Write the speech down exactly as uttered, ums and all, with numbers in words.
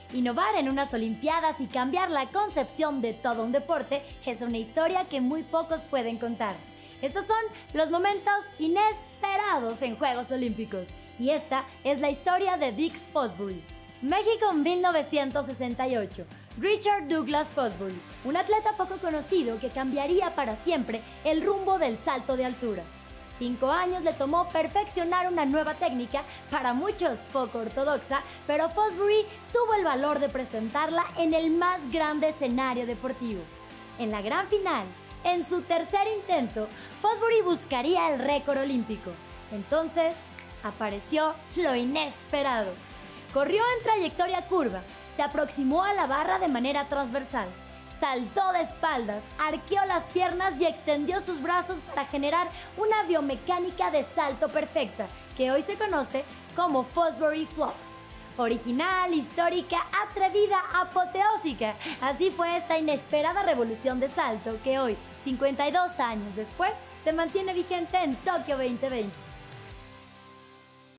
Innovar en unas Olimpiadas y cambiar la concepción de todo un deporte es una historia que muy pocos pueden contar. Estos son los momentos inesperados en Juegos Olímpicos. Y esta es la historia de Dix Fosbury. México mil novecientos sesenta y ocho. Richard Douglas Fosbury, un atleta poco conocido que cambiaría para siempre el rumbo del salto de altura. Cinco años le tomó perfeccionar una nueva técnica, para muchos poco ortodoxa, pero Fosbury tuvo el valor de presentarla en el más grande escenario deportivo. En la gran final, en su tercer intento, Fosbury buscaría el récord olímpico. Entonces, apareció lo inesperado. Corrió en trayectoria curva, se aproximó a la barra de manera transversal, saltó de espaldas, arqueó las piernas y extendió sus brazos para generar una biomecánica de salto perfecta, que hoy se conoce como Fosbury Flop. Original, histórica, atrevida, apoteósica. Así fue esta inesperada revolución de salto que hoy, cincuenta y dos años después, se mantiene vigente en Tokio veinte veinte.